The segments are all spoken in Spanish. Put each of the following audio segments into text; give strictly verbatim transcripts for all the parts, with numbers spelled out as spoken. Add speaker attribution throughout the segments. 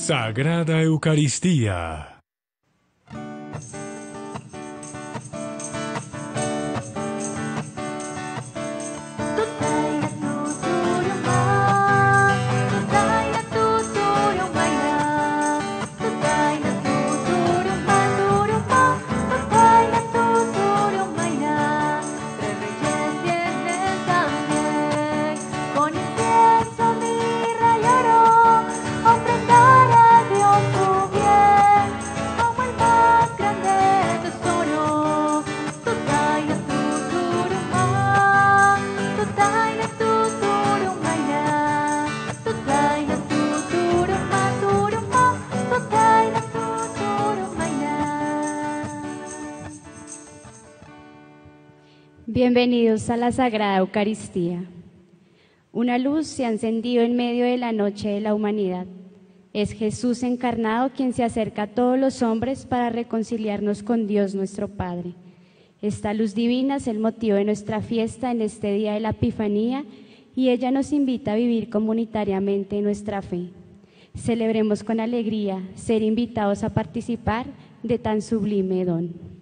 Speaker 1: Sagrada Eucaristía.
Speaker 2: Bienvenidos a la Sagrada Eucaristía. Una luz se ha encendido en medio de la noche de la humanidad. Es Jesús encarnado quien se acerca a todos los hombres para reconciliarnos con Dios nuestro Padre. Esta luz divina es el motivo de nuestra fiesta en este día de la Epifanía y ella nos invita a vivir comunitariamente nuestra fe. Celebremos con alegría ser invitados a participar de tan sublime don.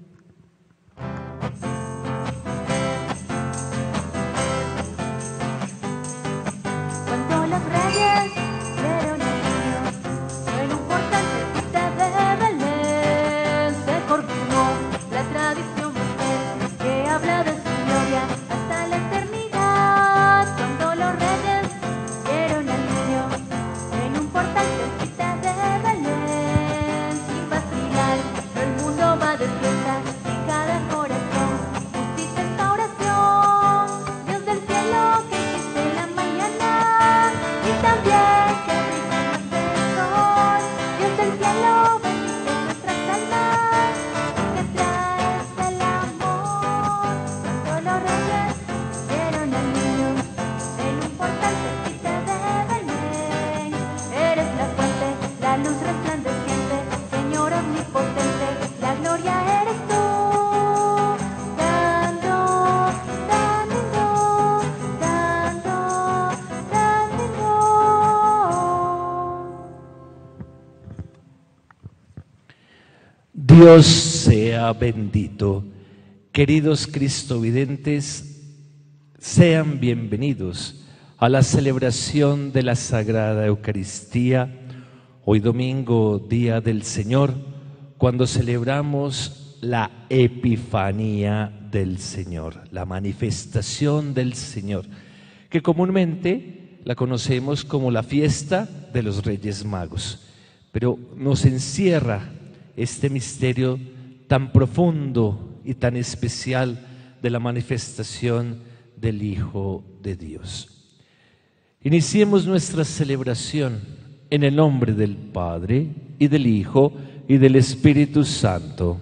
Speaker 3: Dios sea bendito. Queridos cristovidentes, sean bienvenidos a la celebración de la Sagrada Eucaristía, hoy domingo, Día del Señor, cuando celebramos la Epifanía del Señor, la manifestación del Señor, que comúnmente la conocemos como la fiesta de los Reyes Magos, pero nos encierra este misterio tan profundo y tan especial de la manifestación del Hijo de Dios. Iniciemos nuestra celebración en el nombre del Padre, y del Hijo, y del Espíritu Santo.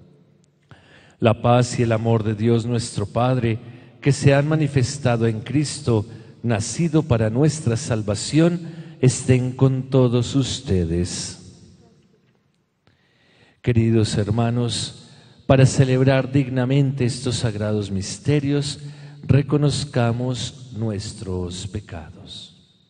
Speaker 3: La paz y el amor de Dios nuestro Padre, que se han manifestado en Cristo, nacido para nuestra salvación, estén con todos ustedes. Queridos hermanos, para celebrar dignamente estos sagrados misterios, reconozcamos nuestros pecados.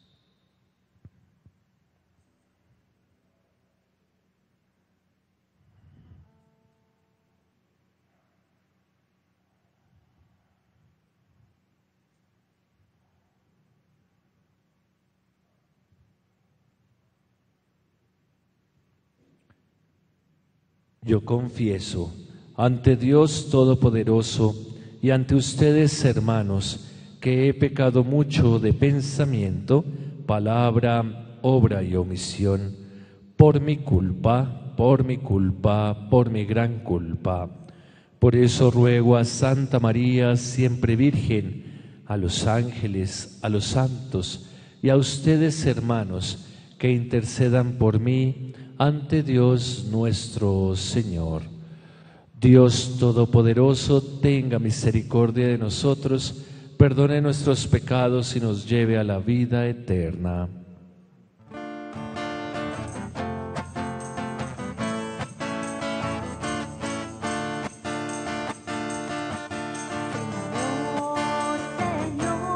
Speaker 3: Yo confieso ante Dios Todopoderoso y ante ustedes, hermanos, que he pecado mucho de pensamiento, palabra, obra y omisión, por mi culpa, por mi culpa, por mi gran culpa. Por eso ruego a Santa María, siempre Virgen, a los ángeles, a los santos y a ustedes, hermanos, que intercedan por mí ante Dios nuestro Señor. Dios Todopoderoso, tenga misericordia de nosotros, perdone nuestros pecados y nos lleve a la vida eterna.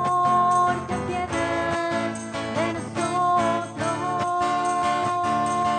Speaker 4: Señor, ten piedad de nosotros.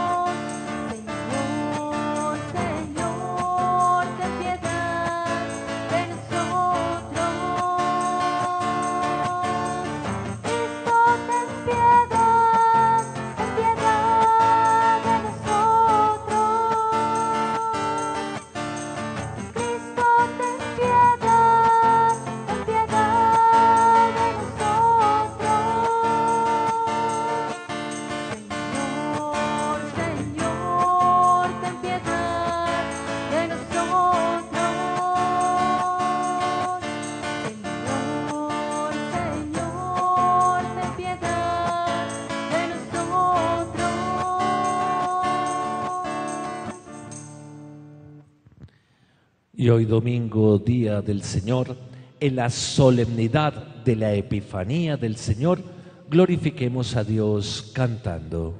Speaker 3: Y hoy domingo, día del Señor, en la solemnidad de la Epifanía del Señor, glorifiquemos a Dios cantando.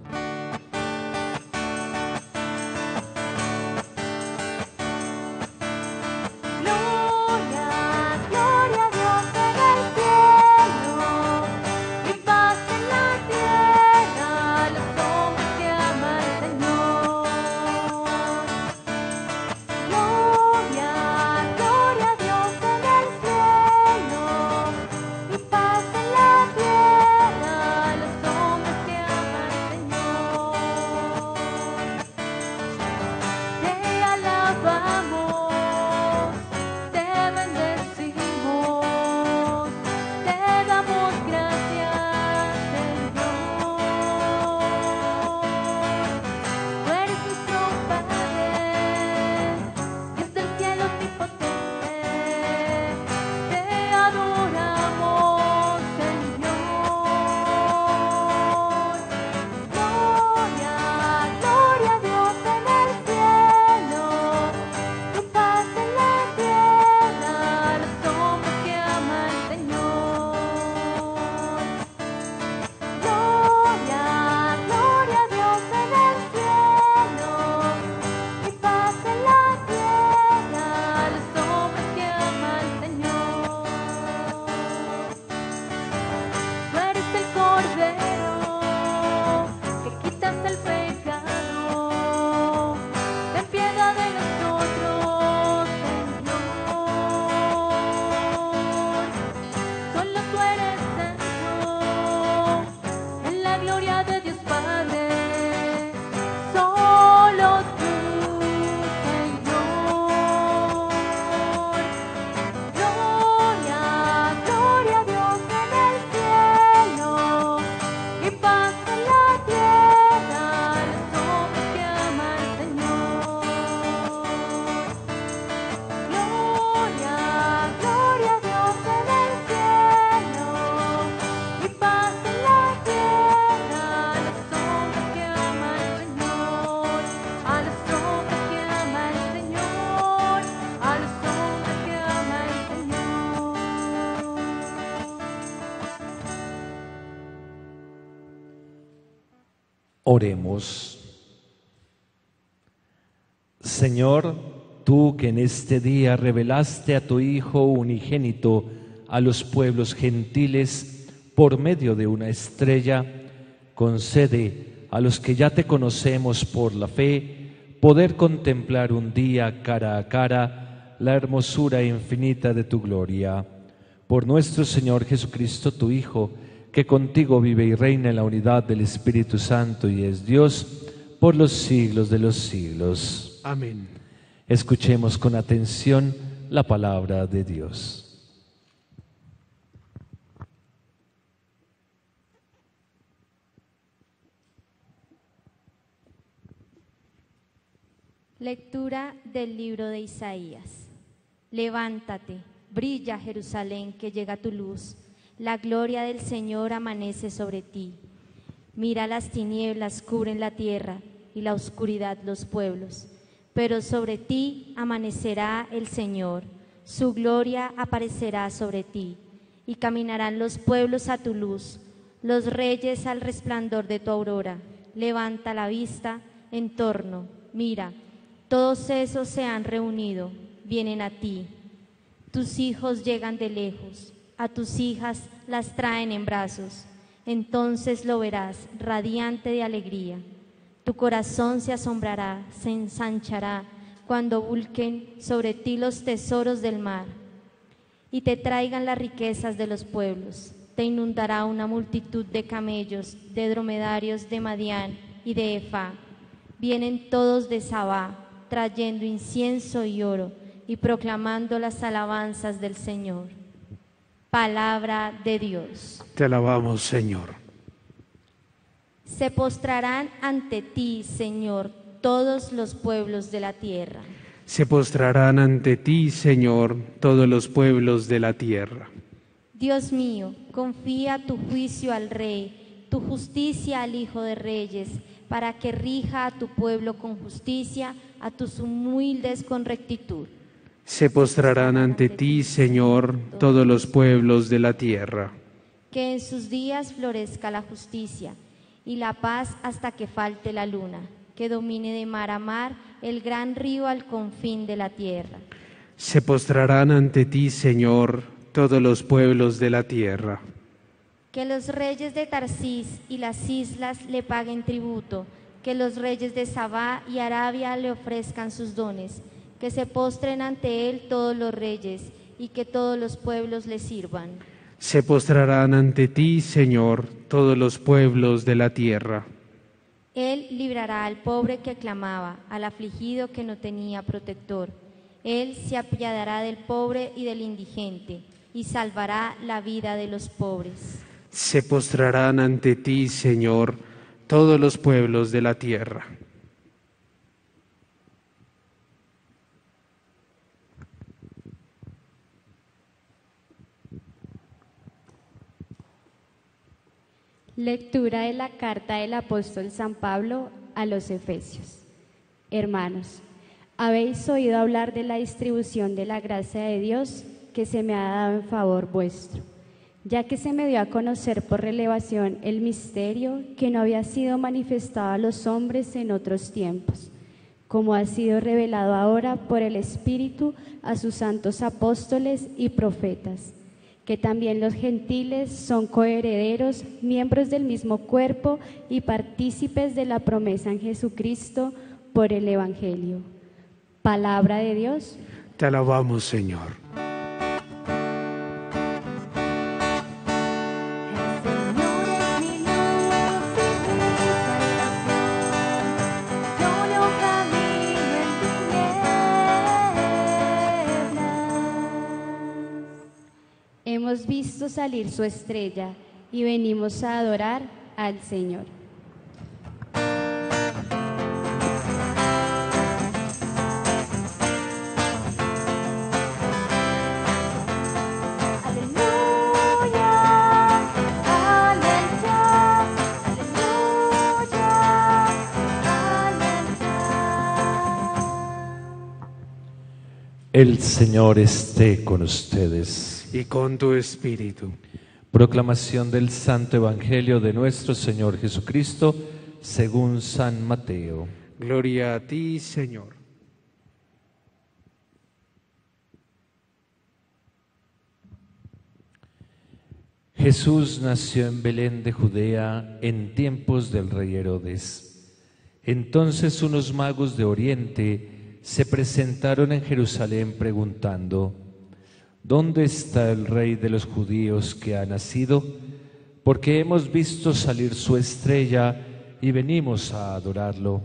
Speaker 3: Oremos. Señor, tú que en este día revelaste a tu Hijo unigénito a los pueblos gentiles por medio de una estrella, concede a los que ya te conocemos por la fe poder contemplar un día cara a cara la hermosura infinita de tu gloria. Por nuestro Señor Jesucristo, tu Hijo, que contigo vive y reina en la unidad del Espíritu Santo y es Dios por los siglos de los siglos.
Speaker 1: Amén.
Speaker 3: Escuchemos con atención la palabra de Dios.
Speaker 2: Lectura del libro de Isaías. Levántate, brilla Jerusalén, que llega tu luz. La gloria del Señor amanece sobre ti. Mira, las tinieblas cubren la tierra y la oscuridad los pueblos. Pero sobre ti amanecerá el Señor, su gloria aparecerá sobre ti. Y caminarán los pueblos a tu luz, los reyes al resplandor de tu aurora. Levanta la vista en torno, mira, todos esos se han reunido, vienen a ti. Tus hijos llegan de lejos. A tus hijas las traen en brazos, entonces lo verás radiante de alegría. Tu corazón se asombrará, se ensanchará, cuando vulquen sobre ti los tesoros del mar y te traigan las riquezas de los pueblos. Te inundará una multitud de camellos, de dromedarios de Madián y de Efá. Vienen todos de Sabá, trayendo incienso y oro y proclamando las alabanzas del Señor. Palabra de Dios.
Speaker 1: Te alabamos, Señor.
Speaker 2: Se postrarán ante ti, Señor, todos los pueblos de la tierra.
Speaker 1: Se postrarán ante ti, Señor, todos los pueblos de la tierra.
Speaker 2: Dios mío, confía tu juicio al Rey, tu justicia al Hijo de Reyes, para que rija a tu pueblo con justicia, a tus humildes con rectitud.
Speaker 1: Se postrarán ante ti, Señor, todos los pueblos de la tierra.
Speaker 4: Que en sus días florezca la justicia y la paz hasta que falte la luna, que domine de mar a mar el gran río al confín de la tierra.
Speaker 1: Se postrarán ante ti, Señor, todos los pueblos de la tierra.
Speaker 4: Que los reyes de Tarsis y las islas le paguen tributo, que los reyes de Sabá y Arabia le ofrezcan sus dones, que se postren ante él todos los reyes y que todos los pueblos le sirvan.
Speaker 1: Se postrarán ante ti, Señor, todos los pueblos de la tierra.
Speaker 4: Él librará al pobre que clamaba, al afligido que no tenía protector. Él se apiadará del pobre y del indigente y salvará la vida de los pobres.
Speaker 1: Se postrarán ante ti, Señor, todos los pueblos de la tierra.
Speaker 2: Lectura de la carta del apóstol San Pablo a los Efesios. Hermanos, habéis oído hablar de la distribución de la gracia de Dios que se me ha dado en favor vuestro, ya que se me dio a conocer por revelación el misterio que no había sido manifestado a los hombres en otros tiempos, como ha sido revelado ahora por el Espíritu a sus santos apóstoles y profetas, que también los gentiles son coherederos, miembros del mismo cuerpo y partícipes de la promesa en Jesucristo por el Evangelio. Palabra de Dios.
Speaker 1: Te alabamos, Señor.
Speaker 2: Hemos visto salir su estrella y venimos a adorar al Señor.
Speaker 3: El Señor esté con ustedes.
Speaker 1: Y con tu espíritu.
Speaker 3: Proclamación del Santo Evangelio de nuestro Señor Jesucristo según San Mateo.
Speaker 1: Gloria a ti, Señor.
Speaker 3: Jesús nació en Belén de Judea en tiempos del rey Herodes. Entonces unos magos de Oriente se presentaron en Jerusalén preguntando: ¿dónde está el rey de los judíos que ha nacido? Porque hemos visto salir su estrella y venimos a adorarlo.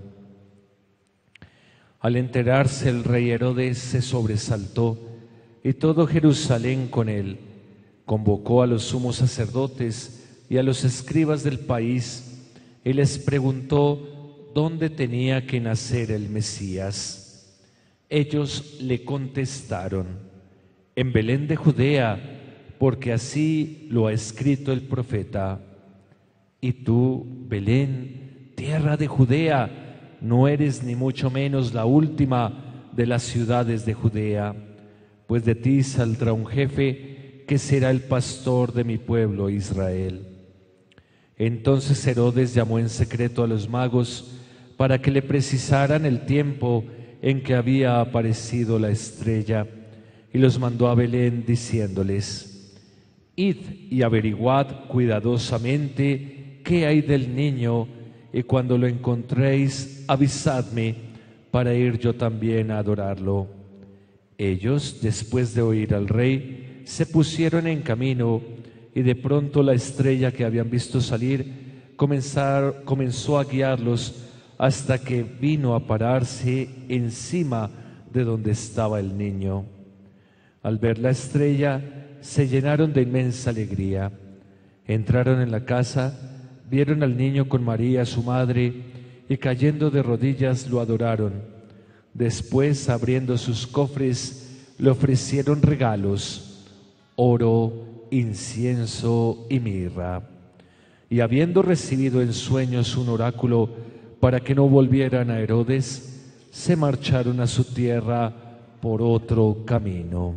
Speaker 3: Al enterarse el rey Herodes se sobresaltó y todo Jerusalén con él. Convocó a los sumos sacerdotes y a los escribas del país y les preguntó dónde tenía que nacer el Mesías. Ellos le contestaron: en Belén de Judea, porque así lo ha escrito el profeta. Y tú, Belén, tierra de Judea, no eres ni mucho menos la última de las ciudades de Judea, pues de ti saldrá un jefe que será el pastor de mi pueblo Israel. Entonces Herodes llamó en secreto a los magos para que le precisaran el tiempo en que había aparecido la estrella, y los mandó a Belén diciéndoles: id y averiguad cuidadosamente qué hay del niño, y cuando lo encontréis avisadme para ir yo también a adorarlo. Ellos, después de oír al rey, se pusieron en camino, y de pronto la estrella que habían visto salir comenzar, comenzó a guiarlos hasta que vino a pararse encima de donde estaba el niño. Al ver la estrella, se llenaron de inmensa alegría. Entraron en la casa, vieron al niño con María, su madre, y cayendo de rodillas lo adoraron. Después, abriendo sus cofres, le ofrecieron regalos: oro, incienso y mirra. Y habiendo recibido en sueños un oráculo para que no volvieran a Herodes, se marcharon a su tierra por otro camino.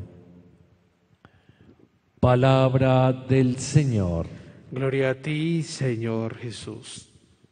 Speaker 3: Palabra del Señor.
Speaker 1: Gloria a ti, Señor Jesús.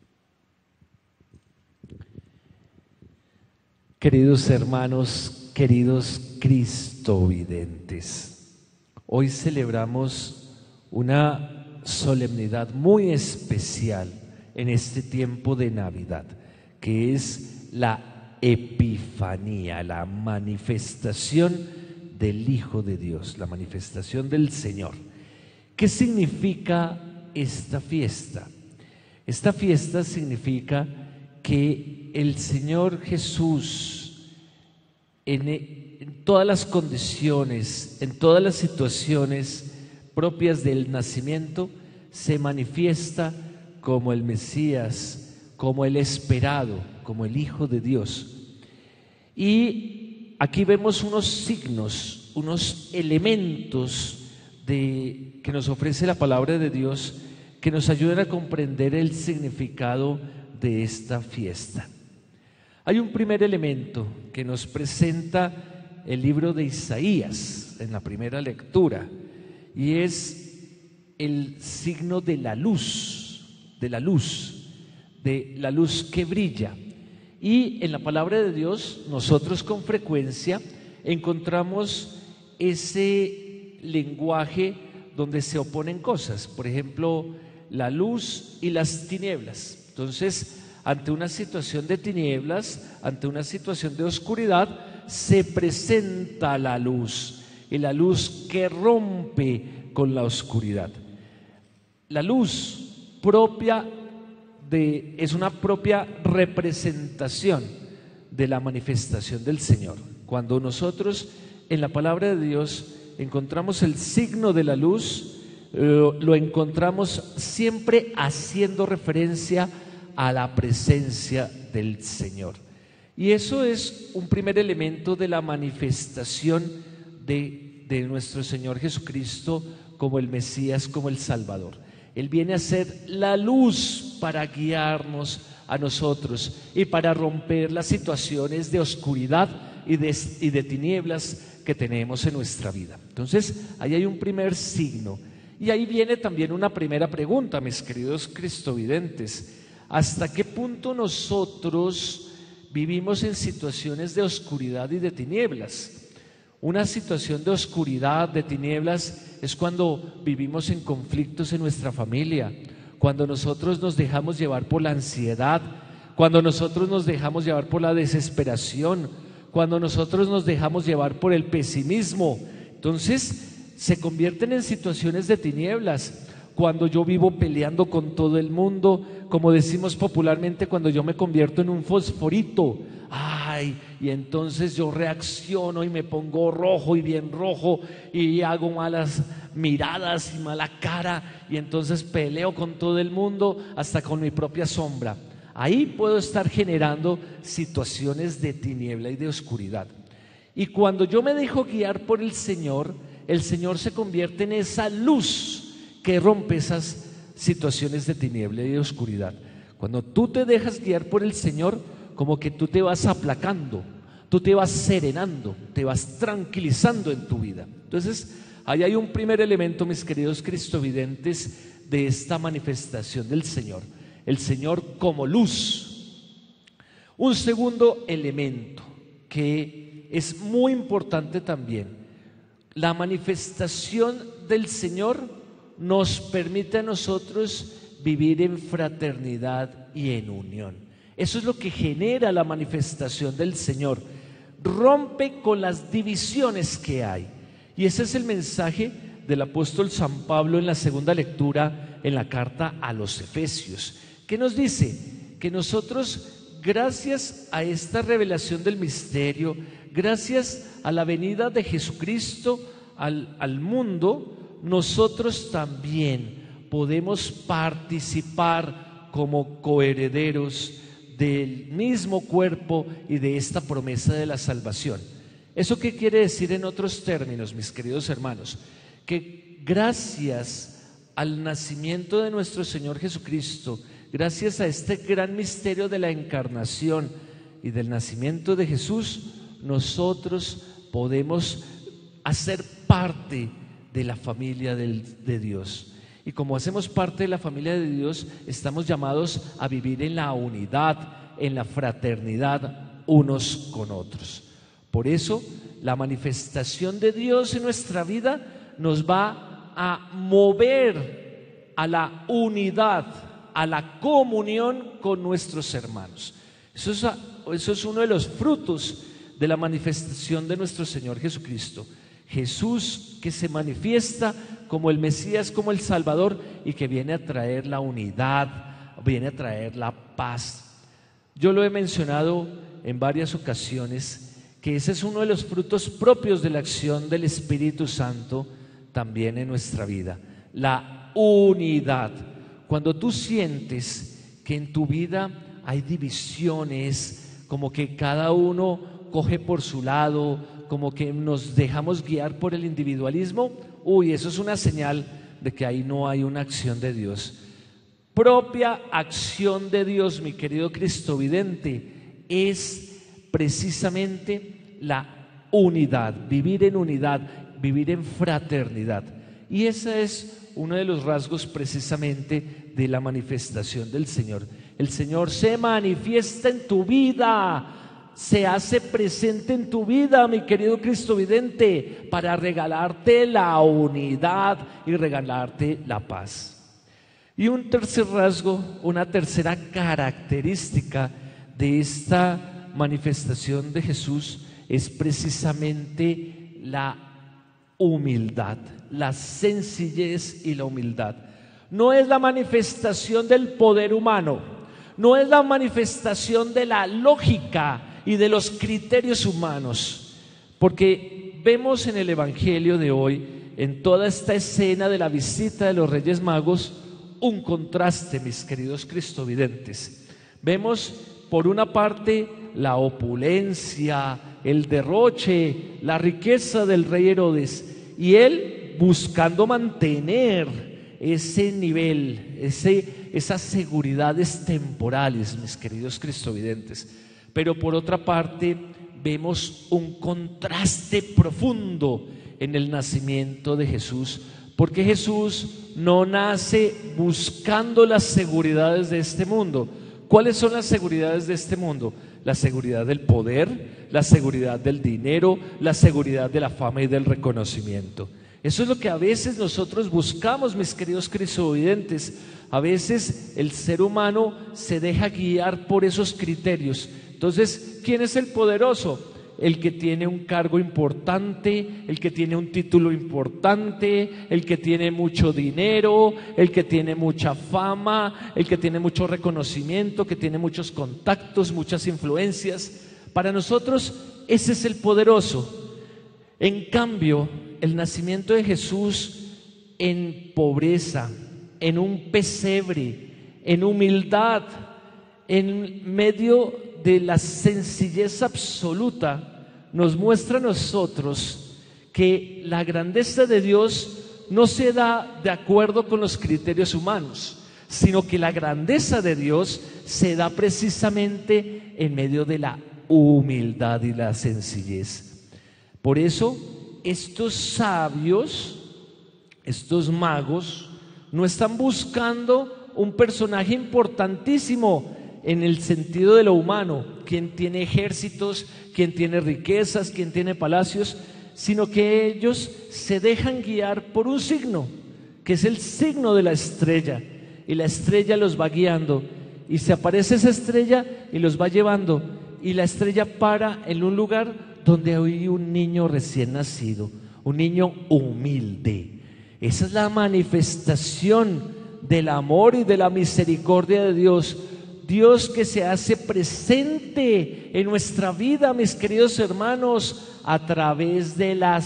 Speaker 3: Queridos hermanos, queridos cristovidentes, hoy celebramos una solemnidad muy especial en este tiempo de Navidad, que es la Epifanía, la manifestación del Hijo de Dios, la manifestación del Señor. ¿Qué significa esta fiesta? Esta fiesta significa que el Señor Jesús, en, en todas las condiciones, en todas las situaciones propias del nacimiento, se manifiesta como el Mesías, como el esperado, como el Hijo de Dios. Y aquí vemos unos signos, unos elementos de, que nos ofrece la palabra de Dios, que nos ayudan a comprender el significado de esta fiesta. Hay un primer elemento que nos presenta el libro de Isaías en la primera lectura, y es el signo de la luz, de la luz, de la luz que brilla. Y en la palabra de Dios nosotros con frecuencia encontramos ese lenguaje donde se oponen cosas, por ejemplo, la luz y las tinieblas. Entonces, ante una situación de tinieblas, ante una situación de oscuridad, se presenta la luz, y la luz que rompe con la oscuridad. La luz propia de, es una propia representación de la manifestación del Señor. Cuando nosotros en la palabra de Dios encontramos el signo de la luz, lo, lo encontramos siempre haciendo referencia a la presencia del Señor. Y eso es un primer elemento de la manifestación de, de nuestro Señor Jesucristo como el Mesías, como el Salvador. Él viene a ser la luz para guiarnos a nosotros y para romper las situaciones de oscuridad y de, y de tinieblas que tenemos en nuestra vida. Entonces, ahí hay un primer signo. Y ahí viene también una primera pregunta, mis queridos cristovidentes. ¿Hasta qué punto nosotros vivimos en situaciones de oscuridad y de tinieblas? Una situación de oscuridad, de tinieblas, es cuando vivimos en conflictos en nuestra familia, cuando nosotros nos dejamos llevar por la ansiedad, cuando nosotros nos dejamos llevar por la desesperación, cuando nosotros nos dejamos llevar por el pesimismo. Entonces, se convierten en situaciones de tinieblas. Cuando yo vivo peleando con todo el mundo, como decimos popularmente, cuando yo me convierto en un fosforito, ay, y entonces yo reacciono y me pongo rojo y bien rojo y hago malas miradas y mala cara, y entonces peleo con todo el mundo, hasta con mi propia sombra. Ahí puedo estar generando situaciones de tiniebla y de oscuridad. Y cuando yo me dejo guiar por el Señor, el Señor se convierte en esa luz que rompe esas situaciones de tiniebla y de oscuridad. Cuando tú te dejas guiar por el Señor, como que tú te vas aplacando, tú te vas serenando, te vas tranquilizando en tu vida. Entonces, ahí hay un primer elemento, mis queridos cristovidentes, de esta manifestación del Señor. El Señor como luz. Un segundo elemento que es muy importante también: la manifestación del Señor nos permite a nosotros vivir en fraternidad y en unión. Eso es lo que genera la manifestación del Señor. Rompe con las divisiones que hay. Y ese es el mensaje del apóstol San Pablo en la segunda lectura en la carta a los Efesios, que nos dice que nosotros, gracias a esta revelación del misterio, gracias a la venida de Jesucristo al, al mundo, nosotros también podemos participar como coherederos del mismo cuerpo y de esta promesa de la salvación. ¿Eso qué quiere decir en otros términos, mis queridos hermanos? Que gracias al nacimiento de nuestro Señor Jesucristo, gracias a este gran misterio de la encarnación y del nacimiento de Jesús, nosotros podemos hacer parte de la familia del, de Dios. Y como hacemos parte de la familia de Dios, estamos llamados a vivir en la unidad, en la fraternidad unos con otros. Por eso, la manifestación de Dios en nuestra vida nos va a mover a la unidad, a la comunión con nuestros hermanos. Eso es, eso es uno de los frutos de la manifestación de nuestro Señor Jesucristo. Jesús que se manifiesta como el Mesías, como el Salvador, y que viene a traer la unidad, viene a traer la paz. Yo lo he mencionado en varias ocasiones, que ese es uno de los frutos propios de la acción del Espíritu Santo también en nuestra vida, la unidad. Cuando tú sientes que en tu vida hay divisiones, como que cada uno coge por su lado, como que nos dejamos guiar por el individualismo, uy, eso es una señal de que ahí no hay una acción de Dios. Propia acción de Dios, mi querido cristovidente, es precisamente la unidad, vivir en unidad, vivir en fraternidad. Y ese es uno de los rasgos precisamente de la manifestación del Señor. El Señor se manifiesta en tu vida, se hace presente en tu vida, mi querido cristovidente, para regalarte la unidad y regalarte la paz. Y un tercer rasgo, una tercera característica de esta manifestación de Jesús es precisamente la humildad, la sencillez y la humildad. No es la manifestación del poder humano, no es la manifestación de la lógica y de los criterios humanos, porque vemos en el Evangelio de hoy, en toda esta escena de la visita de los Reyes Magos, un contraste, mis queridos cristovidentes. Vemos por una parte la opulencia, el derroche, la riqueza del rey Herodes, y él buscando mantener ese nivel, ese, esas seguridades temporales, mis queridos cristovidentes. Pero por otra parte vemos un contraste profundo en el nacimiento de Jesús, porque Jesús no nace buscando las seguridades de este mundo. ¿Cuáles son las seguridades de este mundo? La seguridad del poder, la seguridad del dinero, la seguridad de la fama y del reconocimiento. Eso es lo que a veces nosotros buscamos, mis queridos cristovidentes. A veces el ser humano se deja guiar por esos criterios. Entonces, ¿quién es el poderoso? El que tiene un cargo importante, el que tiene un título importante, el que tiene mucho dinero, el que tiene mucha fama, el que tiene mucho reconocimiento, que tiene muchos contactos, muchas influencias. Para nosotros ese es el poderoso. En cambio, el nacimiento de Jesús en pobreza, en un pesebre, en humildad, en medio de la sencillez absoluta, nos muestra a nosotros que la grandeza de Dios no se da de acuerdo con los criterios humanos, sino que la grandeza de Dios se da precisamente en medio de la humildad y la sencillez. Por eso, estos sabios, estos magos, no están buscando un personaje importantísimo en el sentido de lo humano, quien tiene ejércitos, quien tiene riquezas, quien tiene palacios, sino que ellos se dejan guiar por un signo, que es el signo de la estrella, y la estrella los va guiando, y se aparece esa estrella y los va llevando, y la estrella para en un lugar donde hay un niño recién nacido, un niño humilde. Esa es la manifestación del amor y de la misericordia de Dios. Dios que se hace presente en nuestra vida, mis queridos hermanos, a través de la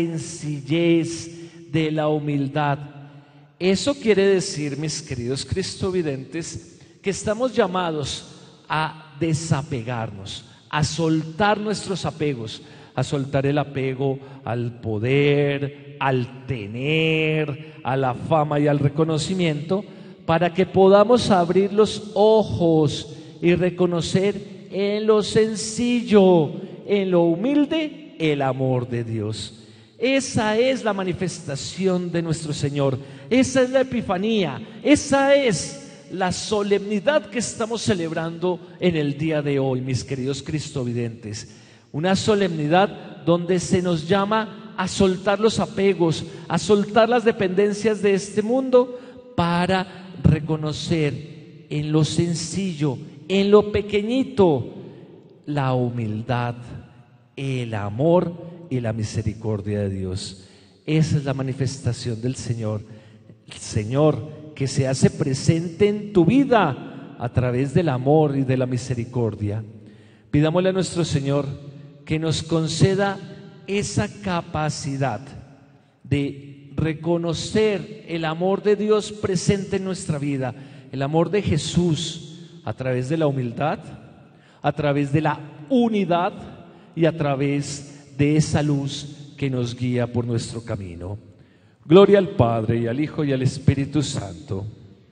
Speaker 3: sencillez, de la humildad. Eso quiere decir, mis queridos cristovidentes, que estamos llamados a desapegarnos, a soltar nuestros apegos, a soltar el apego al poder, al tener, a la fama y al reconocimiento, para que podamos abrir los ojos y reconocer en lo sencillo, en lo humilde, el amor de Dios. Esa es la manifestación de nuestro Señor, esa es la Epifanía, esa es la solemnidad que estamos celebrando en el día de hoy, mis queridos cristovidentes. Una solemnidad donde se nos llama a soltar los apegos, a soltar las dependencias de este mundo para reconocer en lo sencillo, en lo pequeñito, la humildad, el amor y la misericordia de Dios. Esa es la manifestación del Señor, el Señor que se hace presente en tu vida a través del amor y de la misericordia. Pidámosle a nuestro Señor que nos conceda esa capacidad de reconocer el amor de Dios presente en nuestra vida, el amor de Jesús a través de la humildad, a través de la unidad y a través de esa luz que nos guía por nuestro camino. Gloria al Padre y al Hijo y al Espíritu Santo.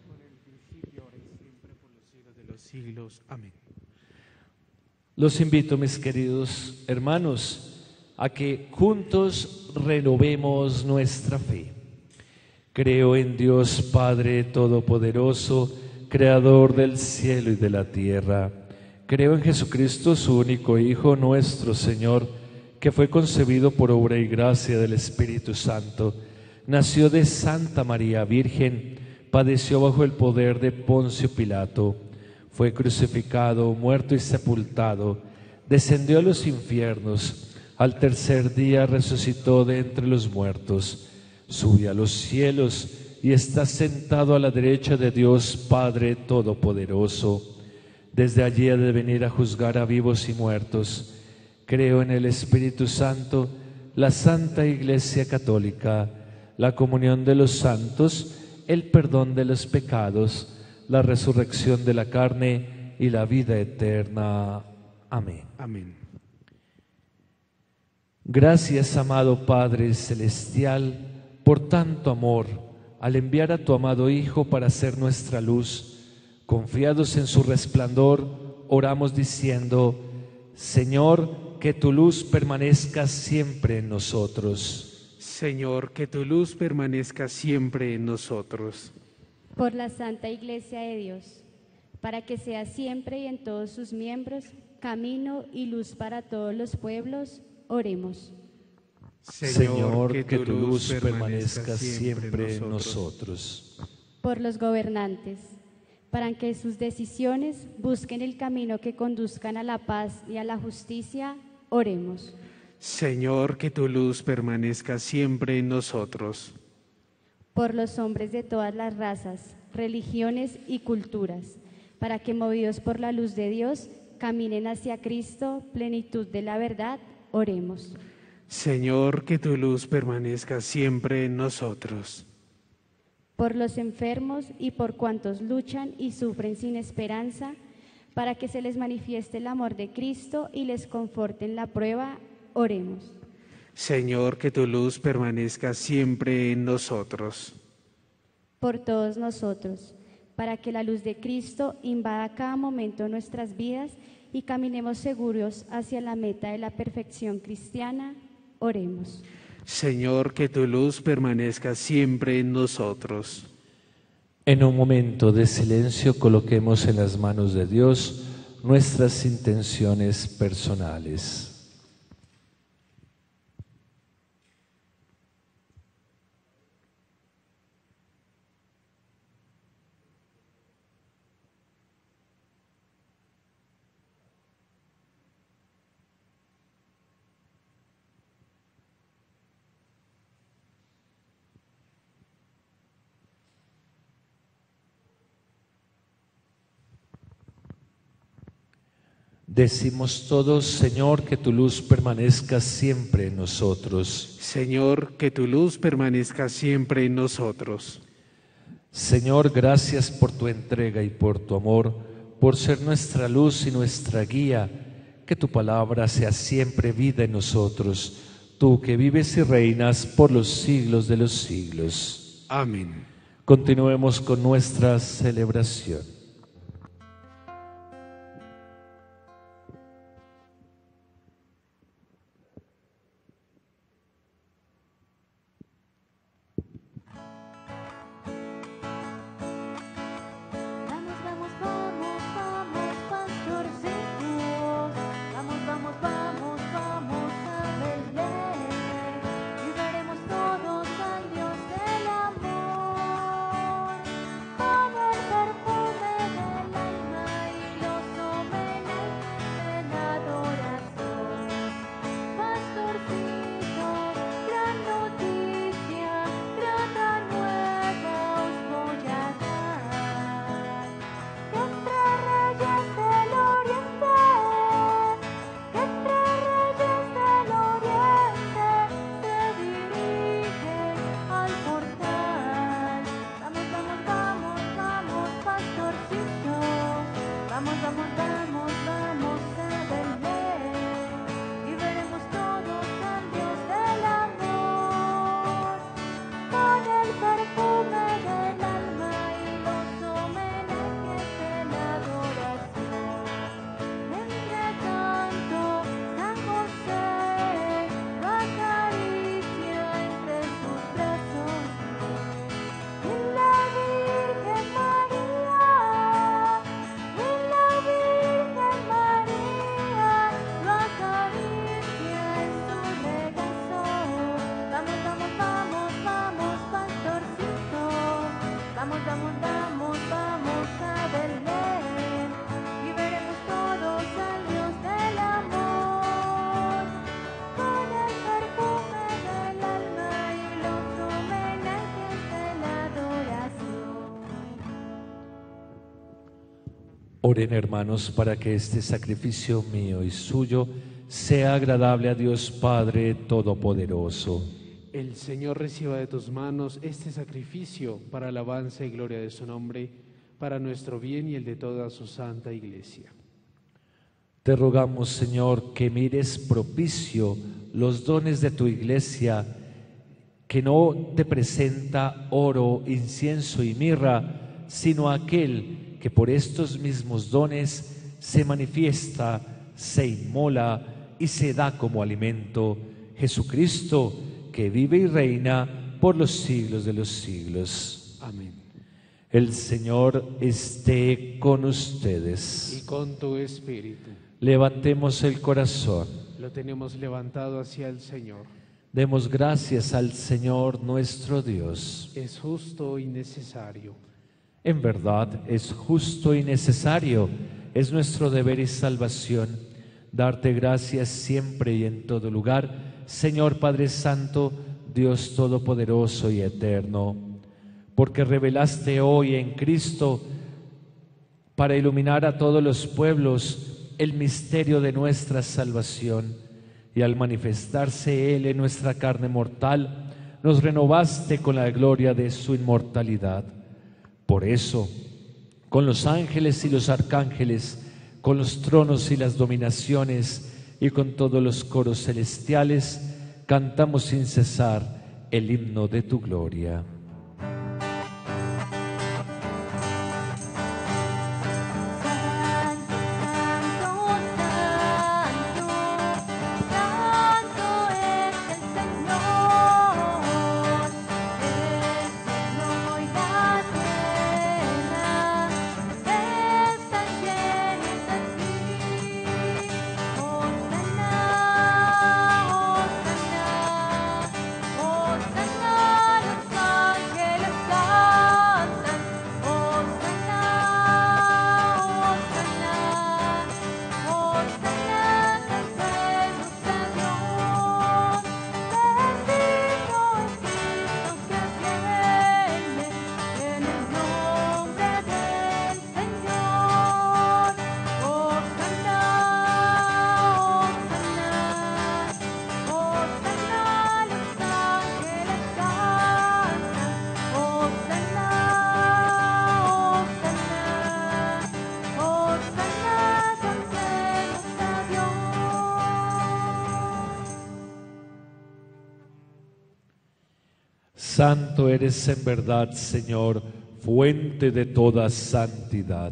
Speaker 1: Siglos. Amén.
Speaker 3: Los invito, mis queridos hermanos, a que juntos renovemos nuestra fe. Creo en Dios Padre Todopoderoso, Creador del cielo y de la tierra. Creo en Jesucristo, su único Hijo, nuestro Señor, que fue concebido por obra y gracia del Espíritu Santo. Nació de Santa María Virgen, padeció bajo el poder de Poncio Pilato, fue crucificado, muerto y sepultado, descendió a los infiernos, al tercer día resucitó de entre los muertos, subió a los cielos y está sentado a la derecha de Dios Padre Todopoderoso. Desde allí ha de venir a juzgar a vivos y muertos. Creo en el Espíritu Santo, la Santa Iglesia Católica, la comunión de los santos, el perdón de los pecados, la resurrección de la carne y la vida eterna. Amén.
Speaker 1: Amén.
Speaker 3: Gracias, amado Padre Celestial, por tanto amor, al enviar a tu amado Hijo para ser nuestra luz. Confiados en su resplandor, oramos diciendo: Señor, que tu luz permanezca siempre en nosotros.
Speaker 1: Señor, que tu luz permanezca siempre en nosotros.
Speaker 2: Por la Santa Iglesia de Dios, para que sea siempre y en todos sus miembros camino y luz para todos los pueblos, oremos.
Speaker 3: Señor, que tu luz permanezca siempre en nosotros.
Speaker 2: Por los gobernantes, para que sus decisiones busquen el camino que conduzcan a la paz y a la justicia, oremos.
Speaker 1: Señor, que tu luz permanezca siempre en nosotros.
Speaker 2: Por los hombres de todas las razas, religiones y culturas, para que movidos por la luz de Dios, caminen hacia Cristo, plenitud de la verdad, oremos.
Speaker 1: Señor, que tu luz permanezca siempre en nosotros.
Speaker 2: Por los enfermos y por cuantos luchan y sufren sin esperanza, para que se les manifieste el amor de Cristo y les conforte en la prueba, oremos.
Speaker 1: Señor, que tu luz permanezca siempre en nosotros.
Speaker 2: Por todos nosotros, para que la luz de Cristo invada cada momento de nuestras vidas y caminemos seguros hacia la meta de la perfección cristiana, oremos.
Speaker 1: Señor, que tu luz permanezca siempre en nosotros.
Speaker 3: En un momento de silencio coloquemos en las manos de Dios nuestras intenciones personales. Decimos todos: Señor, que tu luz permanezca siempre en nosotros.
Speaker 1: Señor, que tu luz permanezca siempre en nosotros.
Speaker 3: Señor, gracias por tu entrega y por tu amor, por ser nuestra luz y nuestra guía. Que tu palabra sea siempre vida en nosotros, tú que vives y reinas por los siglos de los siglos.
Speaker 1: Amén.
Speaker 3: Continuemos con nuestra celebración.
Speaker 5: Vamos, vamos, vamos, vamos a Belén y veremos todos al Dios del amor, con el perfume del alma y los homenajes de la adoración.
Speaker 3: Oren, hermanos, para que este sacrificio mío y suyo sea agradable a Dios Padre Todopoderoso.
Speaker 1: El Señor reciba de tus manos este sacrificio para alabanza y gloria de su nombre, para nuestro bien y el de toda su santa Iglesia.
Speaker 3: Te rogamos, Señor, que mires propicio los dones de tu Iglesia, que no te presenta oro, incienso y mirra, sino aquel que por estos mismos dones se manifiesta, se inmola y se da como alimento, Jesucristo, que vive y reina por los siglos de los siglos.
Speaker 1: Amén.
Speaker 3: El Señor esté con ustedes.
Speaker 1: Y con tu espíritu.
Speaker 3: Levantemos el corazón.
Speaker 1: Lo tenemos levantado hacia el Señor.
Speaker 3: Demos gracias al Señor nuestro Dios.
Speaker 1: Es justo y necesario.
Speaker 3: En verdad es justo y necesario, es nuestro deber y salvación, darte gracias siempre y en todo lugar, Señor Padre Santo, Dios Todopoderoso y Eterno, porque revelaste hoy en Cristo para iluminar a todos los pueblos el misterio de nuestra salvación, y al manifestarse Él en nuestra carne mortal, nos renovaste con la gloria de su inmortalidad. Por eso, con los ángeles y los arcángeles, con los tronos y las dominaciones, y con todos los coros celestiales, cantamos sin cesar el himno de tu gloria. Santo eres en verdad, Señor, fuente de toda santidad.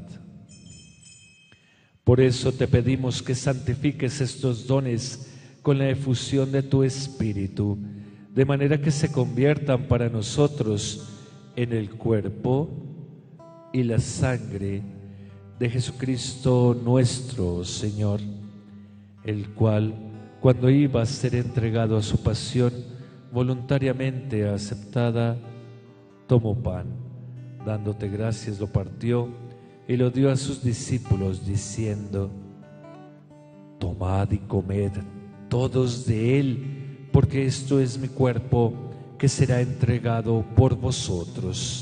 Speaker 3: Por eso te pedimos que santifiques estos dones con la efusión de tu Espíritu, de manera que se conviertan para nosotros en el cuerpo y la sangre de Jesucristo nuestro Señor, el cual, cuando iba a ser entregado a su pasión, voluntariamente aceptada, tomó pan, dándote gracias lo partió y lo dio a sus discípulos diciendo: tomad y comed todos de él, porque esto es mi cuerpo que será entregado por vosotros.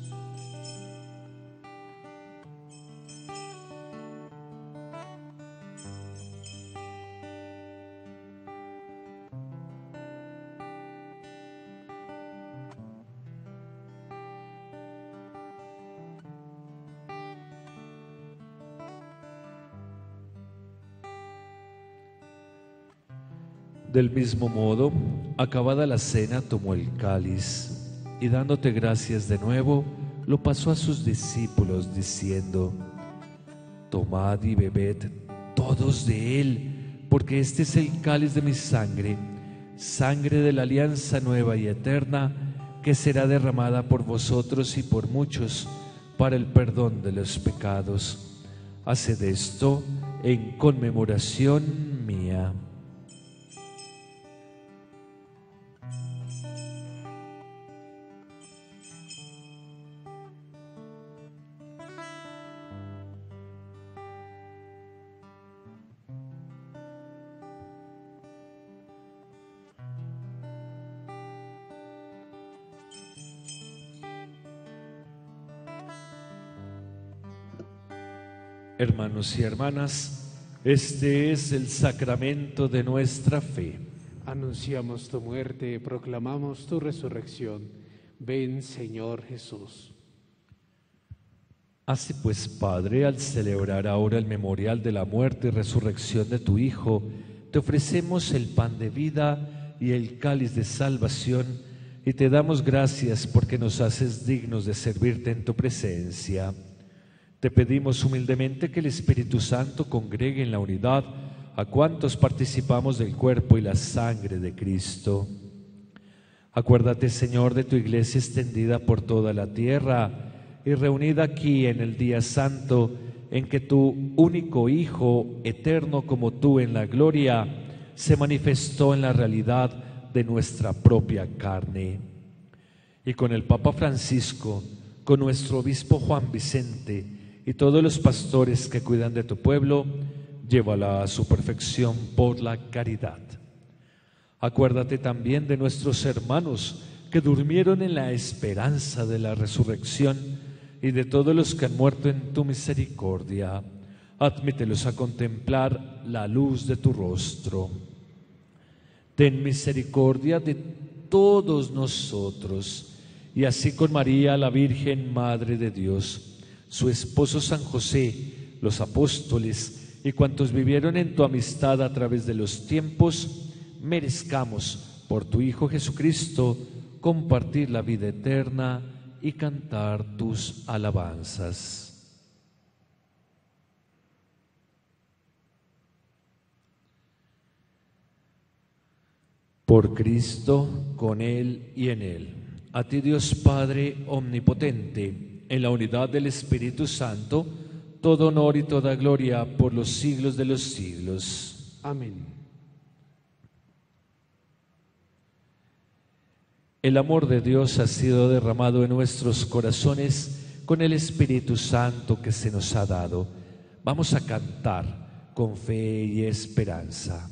Speaker 3: Del mismo modo, acabada la cena, tomó el cáliz y dándote gracias de nuevo, lo pasó a sus discípulos diciendo: tomad y bebed todos de él, porque este es el cáliz de mi sangre, sangre de la alianza nueva y eterna, que será derramada por vosotros y por muchos para el perdón de los pecados. Haced esto en conmemoración mía. Hermanos y hermanas, este es el sacramento de nuestra fe.
Speaker 1: Anunciamos tu muerte, proclamamos tu resurrección. Ven, Señor Jesús.
Speaker 3: Así pues, Padre, al celebrar ahora el memorial de la muerte y resurrección de tu Hijo, te ofrecemos el pan de vida y el cáliz de salvación, y te damos gracias porque nos haces dignos de servirte en tu presencia. Te pedimos humildemente que el Espíritu Santo congregue en la unidad a cuantos participamos del cuerpo y la sangre de Cristo. Acuérdate, Señor, de tu iglesia extendida por toda la tierra y reunida aquí en el día santo en que tu único Hijo, eterno como tú en la gloria, se manifestó en la realidad de nuestra propia carne. Y con el Papa Francisco, con nuestro obispo Juan Vicente y todos los pastores que cuidan de tu pueblo, llévala a su perfección por la caridad. Acuérdate también de nuestros hermanos que durmieron en la esperanza de la resurrección y de todos los que han muerto en tu misericordia. Admítelos a contemplar la luz de tu rostro. Ten misericordia de todos nosotros, y así con María, la Virgen Madre de Dios, su esposo San José, los apóstoles y cuantos vivieron en tu amistad a través de los tiempos, merezcamos por tu Hijo Jesucristo compartir la vida eterna y cantar tus alabanzas. Por Cristo, con Él y en Él. A ti, Dios Padre omnipotente, en la unidad del Espíritu Santo, todo honor y toda gloria por los siglos de los siglos.
Speaker 1: Amén.
Speaker 3: El amor de Dios ha sido derramado en nuestros corazones con el Espíritu Santo que se nos ha dado. Vamos a cantar con fe y esperanza.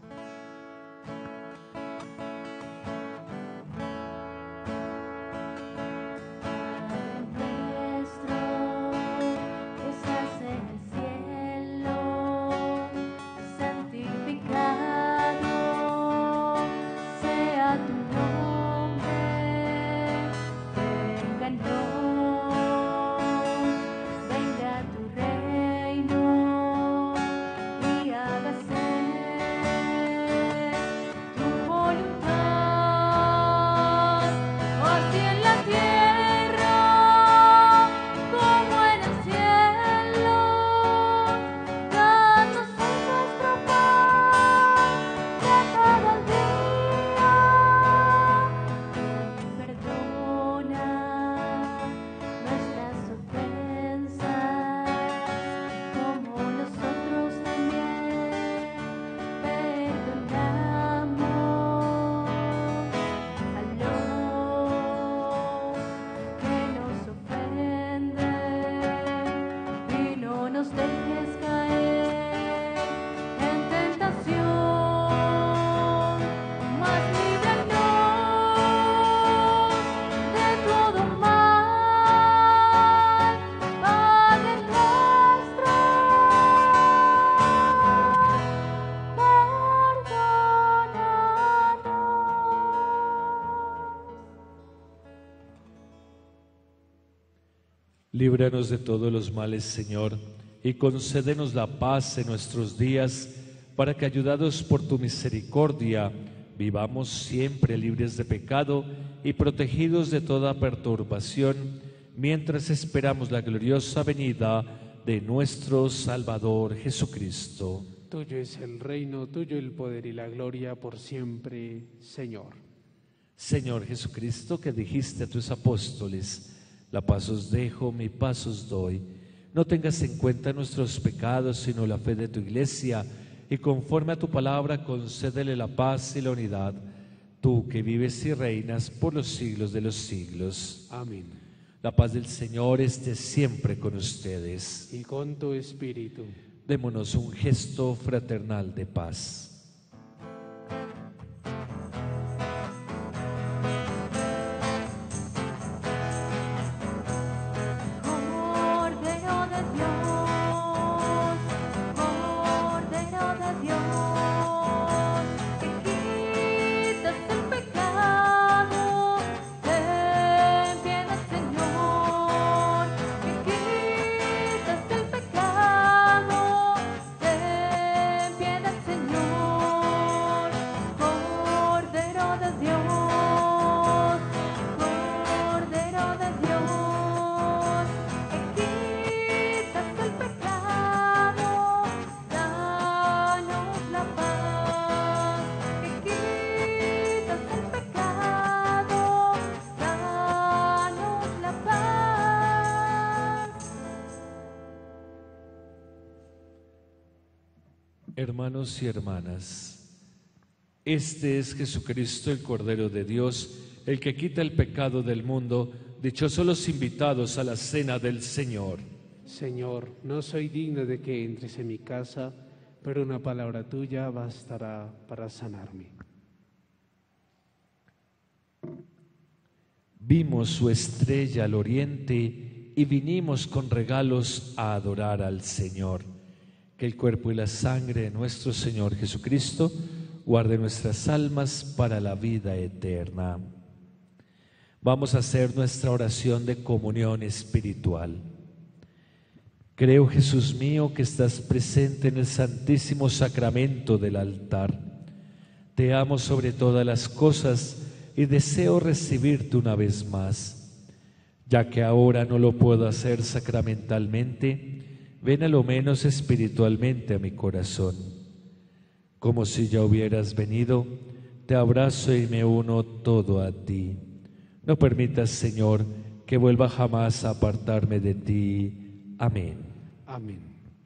Speaker 3: Líbranos de todos los males, Señor, y concédenos la paz en nuestros días, para que, ayudados por tu misericordia, vivamos siempre libres de pecado y protegidos de toda perturbación, mientras esperamos la gloriosa venida de nuestro Salvador Jesucristo.
Speaker 1: Tuyo es el reino, tuyo el poder y la gloria por siempre, Señor.
Speaker 3: Señor Jesucristo, que dijiste a tus apóstoles: la paz os dejo, mi paz os doy. No tengas en cuenta nuestros pecados, sino la fe de tu Iglesia, y conforme a tu palabra concédele la paz y la unidad, tú que vives y reinas por los siglos de los siglos.
Speaker 1: Amén.
Speaker 3: La paz del Señor esté siempre con ustedes.
Speaker 1: Y con tu espíritu.
Speaker 3: Démonos un gesto fraternal de paz.
Speaker 5: Cordero de Dios,
Speaker 3: Hermanos y hermanas, este es Jesucristo, el Cordero de Dios, el que quita el pecado del mundo. Dichosos los invitados a la cena del Señor.
Speaker 1: Señor, no soy digno de que entres en mi casa, pero una palabra tuya bastará para sanarme.
Speaker 3: Vimos su estrella al oriente y vinimos con regalos a adorar al Señor. Que el cuerpo y la sangre de nuestro Señor Jesucristo guarde nuestras almas para la vida eterna. Vamos a hacer nuestra oración de comunión espiritual. Creo, Jesús mío, que estás presente en el santísimo sacramento del altar. Te amo sobre todas las cosas y deseo recibirte una vez más. Ya que ahora no lo puedo hacer sacramentalmente, ven a lo menos espiritualmente a mi corazón. Como si ya hubieras venido, te abrazo y me uno todo a ti. No permitas, Señor, que vuelva jamás a apartarme de ti. Amén.
Speaker 1: Amén.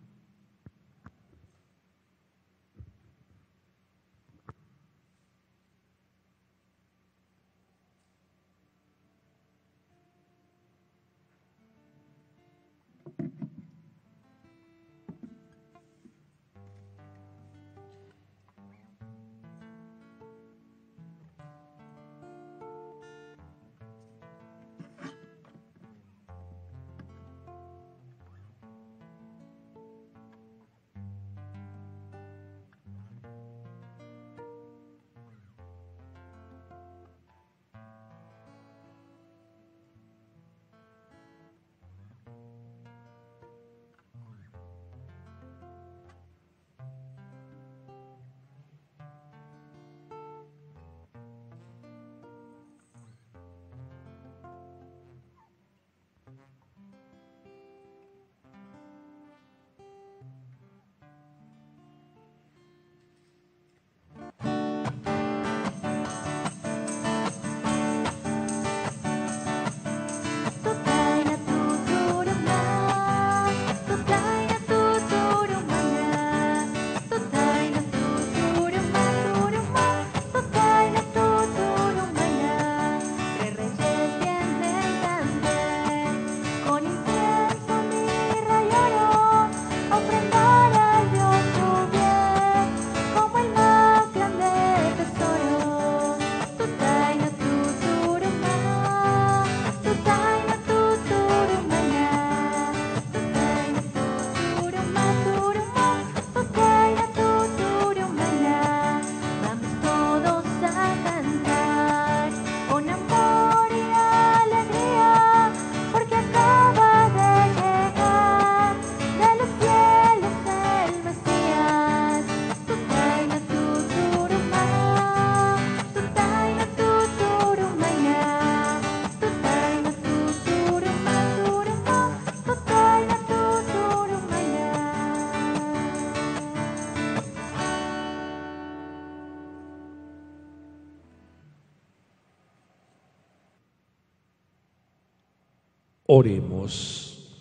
Speaker 3: Oremos.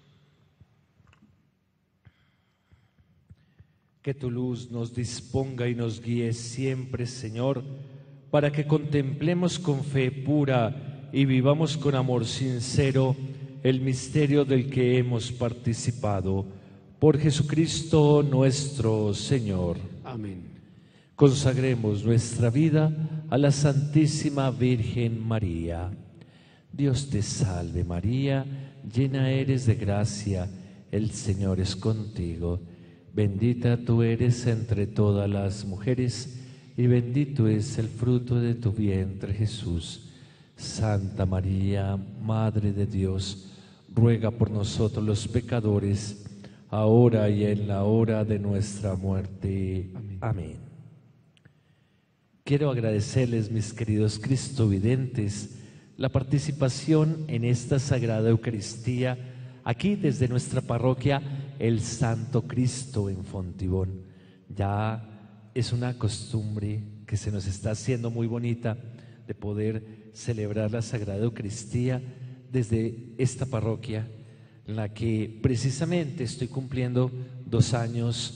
Speaker 3: Que tu luz nos disponga y nos guíe siempre, Señor, para que contemplemos con fe pura y vivamos con amor sincero el misterio del que hemos participado. Por Jesucristo nuestro Señor.
Speaker 1: Amén.
Speaker 3: Consagremos nuestra vida a la Santísima Virgen María. Dios te salve María, llena eres de gracia, el Señor es contigo. Bendita tú eres entre todas las mujeres y bendito es el fruto de tu vientre Jesús. Santa María, Madre de Dios, ruega por nosotros los pecadores, ahora y en la hora de nuestra muerte. Amén. Amén. Quiero agradecerles, mis queridos cristovidentes, la participación en esta Sagrada Eucaristía, aquí desde nuestra parroquia El Santo Cristo en Fontibón. Ya es una costumbre que se nos está haciendo muy bonita de poder celebrar la Sagrada Eucaristía desde esta parroquia, en la que precisamente estoy cumpliendo dos años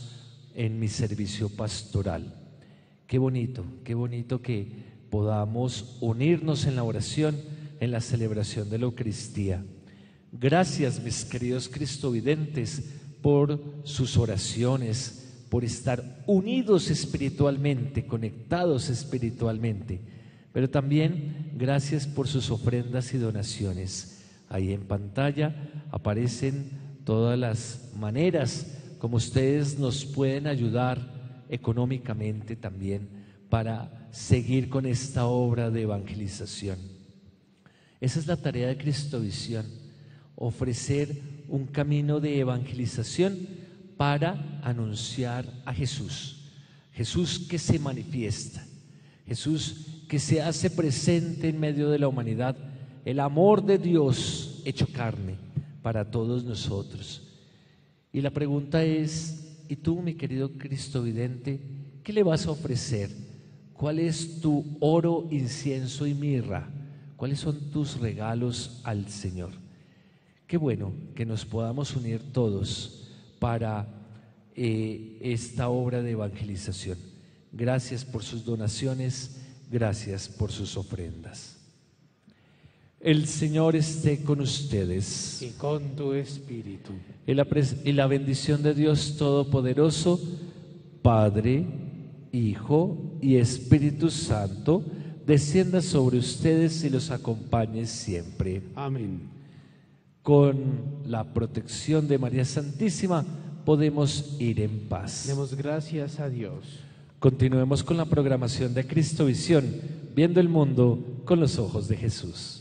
Speaker 3: en mi servicio pastoral. Qué bonito, qué bonito que podamos unirnos en la oración, en la celebración de la Eucaristía. Gracias, mis queridos cristovidentes, por sus oraciones, por estar unidos espiritualmente, conectados espiritualmente, pero también gracias por sus ofrendas y donaciones. Ahí en pantalla aparecen todas las maneras como ustedes nos pueden ayudar económicamente también para seguir con esta obra de evangelización. Esa es la tarea de Cristovisión, ofrecer un camino de evangelización para anunciar a Jesús. Jesús que se manifiesta, Jesús que se hace presente en medio de la humanidad, el amor de Dios hecho carne para todos nosotros. Y la pregunta es, ¿y tú, mi querido cristovidente, qué le vas a ofrecer? ¿Cuál es tu oro, incienso y mirra? ¿Cuáles son tus regalos al Señor? Qué bueno que nos podamos unir todos para eh, esta obra de evangelización. Gracias por sus donaciones, gracias por sus ofrendas. El Señor esté con ustedes.
Speaker 1: Y con tu espíritu.
Speaker 3: Y la, y la bendición de Dios Todopoderoso, Padre, Hijo y Espíritu Santo, descienda sobre ustedes y los acompañe siempre.
Speaker 1: Amén.
Speaker 3: Con la protección de María Santísima podemos ir en paz.
Speaker 1: Demos gracias a Dios.
Speaker 3: Continuemos con la programación de Cristovisión, viendo el mundo con los ojos de Jesús.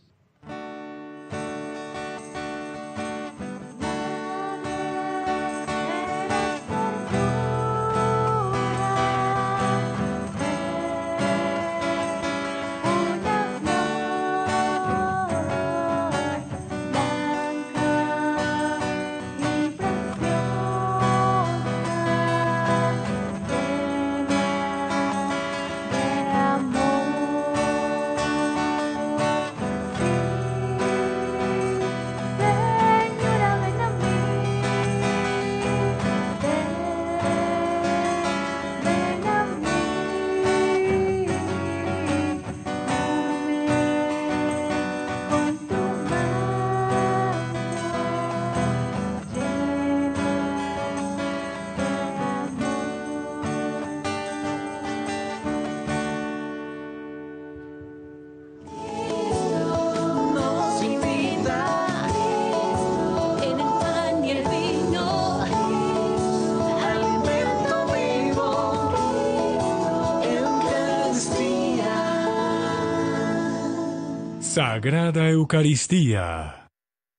Speaker 6: Sagrada Eucaristía.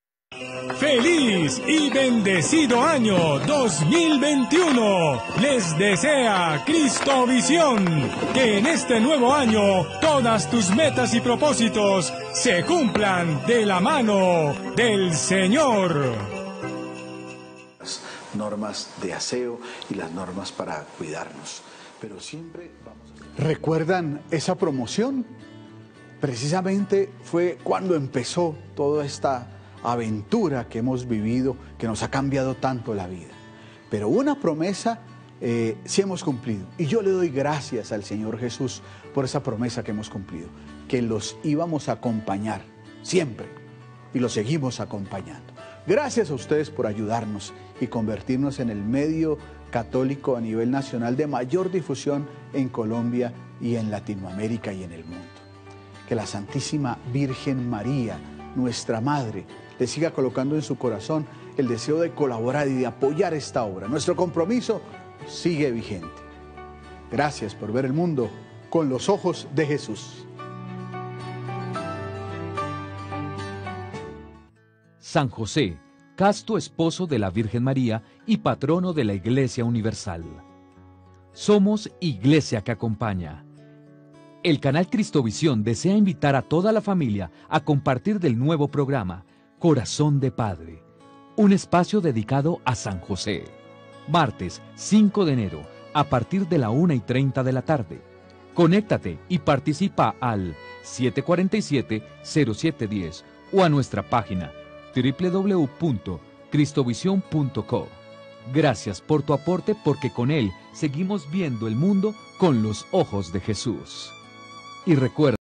Speaker 6: ¡Feliz y bendecido año dos mil veintiuno! Les desea Cristovisión. Que en este nuevo año todas tus metas y propósitos se cumplan de la mano del Señor.
Speaker 7: Las normas de aseo y las normas para cuidarnos. Pero siempre vamos a...
Speaker 8: ¿Recuerdan esa promoción? Precisamente fue cuando empezó toda esta aventura que hemos vivido, que nos ha cambiado tanto la vida. Pero una promesa eh, sí hemos cumplido. Y yo le doy gracias al Señor Jesús por esa promesa que hemos cumplido, que los íbamos a acompañar siempre y los seguimos acompañando. Gracias a ustedes por ayudarnos y convertirnos en el medio católico a nivel nacional de mayor difusión en Colombia y en Latinoamérica y en el mundo. Que la Santísima Virgen María, nuestra Madre, le siga colocando en su corazón el deseo de colaborar y de apoyar esta obra. Nuestro compromiso sigue vigente. Gracias por ver el mundo con los ojos de Jesús.
Speaker 9: San José, casto esposo de la Virgen María y patrono de la Iglesia Universal. Somos Iglesia que acompaña. El canal Cristovisión desea invitar a toda la familia a compartir del nuevo programa Corazón de Padre, un espacio dedicado a San José. Martes cinco de enero, a partir de la una y treinta de la tarde. Conéctate y participa al siete cuatro siete, cero siete uno cero o a nuestra página doble u doble u doble u punto cristovision punto co. Gracias por tu aporte, porque con él seguimos viendo el mundo con los ojos de Jesús. Y recuerda,